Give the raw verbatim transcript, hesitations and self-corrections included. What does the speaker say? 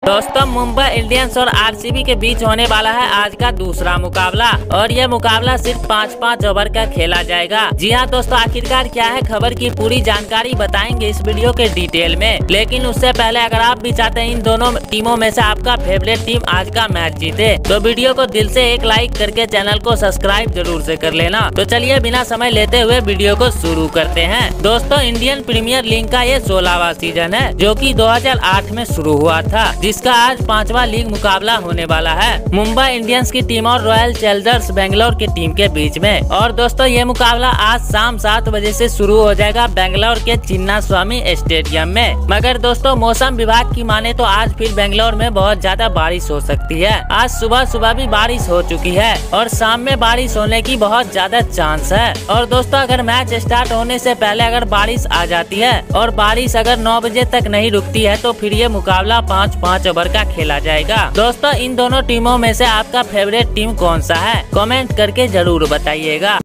दोस्तों मुंबई इंडियंस और आरसीबी के बीच होने वाला है आज का दूसरा मुकाबला और यह मुकाबला सिर्फ पाँच पाँच ओवर का खेला जाएगा। जी हाँ दोस्तों, आखिरकार क्या है खबर की पूरी जानकारी बताएंगे इस वीडियो के डिटेल में। लेकिन उससे पहले अगर आप भी चाहते हैं इन दोनों टीमों में से आपका फेवरेट टीम आज का मैच जीते तो वीडियो को दिल से एक लाइक करके चैनल को सब्सक्राइब जरूर से कर लेना। तो चलिए बिना समय लेते हुए वीडियो को शुरू करते हैं। दोस्तों इंडियन प्रीमियर लीग का ये सोलहवां सीजन है जो की दो हजार आठ में शुरू हुआ था, जिसका आज पांचवा लीग मुकाबला होने वाला है मुंबई इंडियंस की टीम और रॉयल चैलेंजर्स बेंगलोर की टीम के बीच में। और दोस्तों ये मुकाबला आज शाम सात बजे से शुरू हो जाएगा बेंगलोर के चिन्ना स्वामी स्टेडियम में। मगर दोस्तों मौसम विभाग की माने तो आज फिर बेंगलोर में बहुत ज्यादा बारिश हो सकती है। आज सुबह सुबह भी बारिश हो चुकी है और शाम में बारिश होने की बहुत ज्यादा चांस है। और दोस्तों अगर मैच स्टार्ट होने से पहले अगर बारिश आ जाती है और बारिश अगर नौ बजे तक नहीं रुकती है तो फिर ये मुकाबला पाँच पाँच ओवर का खेला जाएगा। दोस्तों इन दोनों टीमों में से आपका फेवरेट टीम कौन सा है कमेंट करके जरूर बताइएगा।